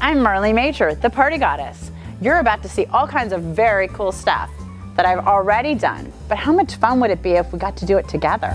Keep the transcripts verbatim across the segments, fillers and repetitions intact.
I'm Marley Majcher, the party goddess. You're about to see all kinds of very cool stuff that I've already done, but how much fun would it be if we got to do it together?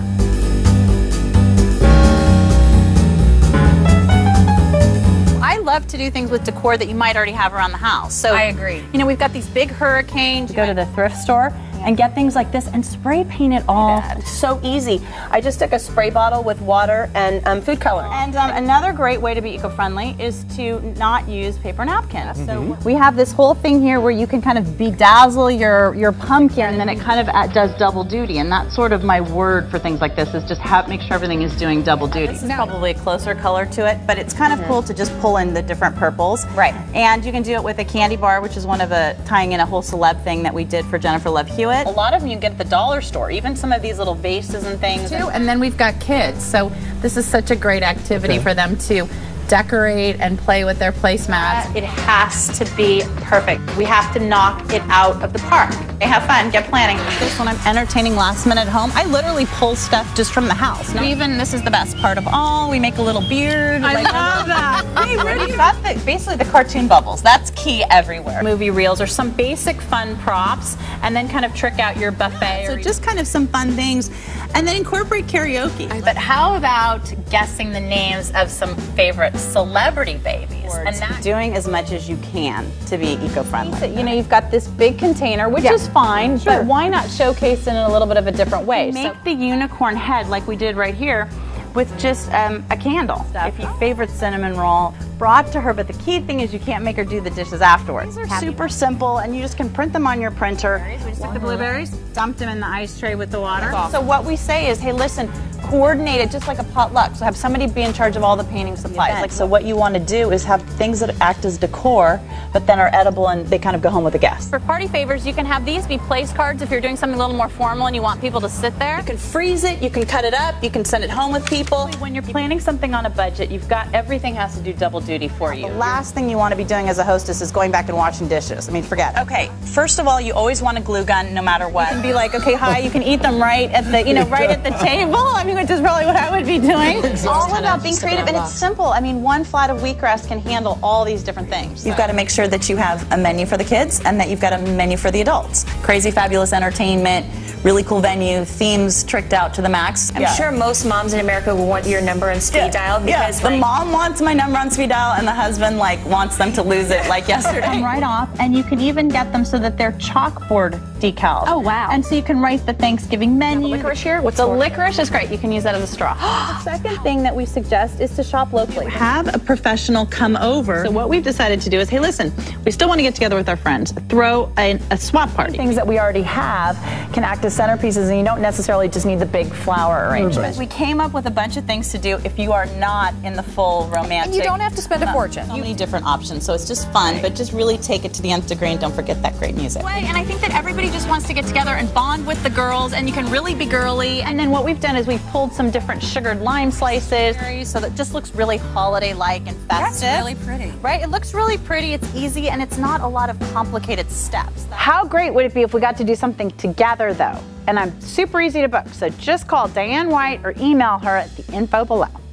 I love to do things with decor that you might already have around the house. So I agree. You know, we've got these big hurricanes. Go to the thrift store and get things like this and spray paint it all. It's so easy. I just took a spray bottle with water and um, food color. And um, another great way to be eco-friendly is to not use paper napkins. Mm-hmm. So we have this whole thing here where you can kind of bedazzle your, your pumpkin, and then it kind of does double duty. And that's sort of my word for things like this, is just have, make sure everything is doing double duty. This is probably a closer color to it, but it's kind of mm-hmm. cool to just pull in the different purples. Right. And you can do it with a candy bar, which is one of a, tying in a whole celeb thing that we did for Jennifer Love Hewitt. A lot of them you get at the dollar store, even some of these little vases and things. Too. And then we've got kids, so this is such a great activity okay. for them to decorate and play with their placemats. It has to be perfect. We have to knock it out of the park. Have fun, get planning. This when I'm entertaining last minute at home, I literally pull stuff just from the house. No. Even this is the best part of all. We make a little beard. I like, love that. Hey, where do you got the, basically the cartoon bubbles? That's key everywhere. Movie reels or some basic fun props, and then kind of trick out your buffet. So just kind of some fun things, and then incorporate karaoke. But how about guessing the names of some favorite celebrity babies? And that doing as much as you can to be eco-friendly. You know, you've got this big container, which yeah. is fine, sure. but why not showcase it in a little bit of a different way? Make so, the unicorn head like we did right here with just um, a candle. If your favorite cinnamon roll, brought to her, but the key thing is you can't make her do the dishes afterwards. These are Happy. super simple, and you just can print them on your printer. We just took the blueberries, dumped them in the ice tray with the water. So what we say is, hey, listen, coordinate it just like a potluck. So have somebody be in charge of all the painting supplies. Like, so what you want to do is have things that act as decor, but then are edible and they kind of go home with the guests. For party favors, you can have these be place cards if you're doing something a little more formal and you want people to sit there. You can freeze it, you can cut it up, you can send it home with people. When you're planning something on a budget, you've got everything has to do double duty for you. The last thing you want to be doing as a hostess is going back and washing dishes. I mean, forget it. Okay, first of all, you always want a glue gun no matter what. You can be like, okay, hi, you can eat them right at the, you know, right at the table. I mean, which is probably what I would be doing. It's all about being creative, and it's simple. I mean, one flat of wheatgrass can handle all these different things. You've got to make sure that you have a menu for the kids and that you've got a menu for the adults. Crazy, fabulous entertainment, really cool venue, themes tricked out to the max. I'm yeah. sure most moms in America will want your number on speed yeah. dial because yeah. the mom wants my number on speed dial, and the husband like wants them to lose it like yesterday. Come right off, and you can even get them so that they're chalkboard decals. Oh wow! And so you can write the Thanksgiving menu. The licorice here? What's the for? licorice is great. You can use that as a straw. The second thing that we suggest is to shop locally. Have a professional come over. So what we've decided to do is, hey, listen, we still want to get together with our friends. Throw a, a swap party. Things that we already have can act as centerpieces, and you don't necessarily just need the big flower arrangement. We came up with a bunch of things to do if you are not in the full romantic. And you don't have to spend a fortune. So many different options, so it's just fun, but just really take it to the nth degree, and don't forget that great music. And I think that everybody just wants to get together and bond with the girls, and you can really be girly. And then what we've done is we've pulled some different sugared lime slices, so that it just looks really holiday-like and festive. That's really pretty. Right? It looks really pretty, it's easy, and it's not a lot of complicated steps. How great would it be if we got to do something together, though? And I'm super easy to book, so just call Diane White or email her at the info below.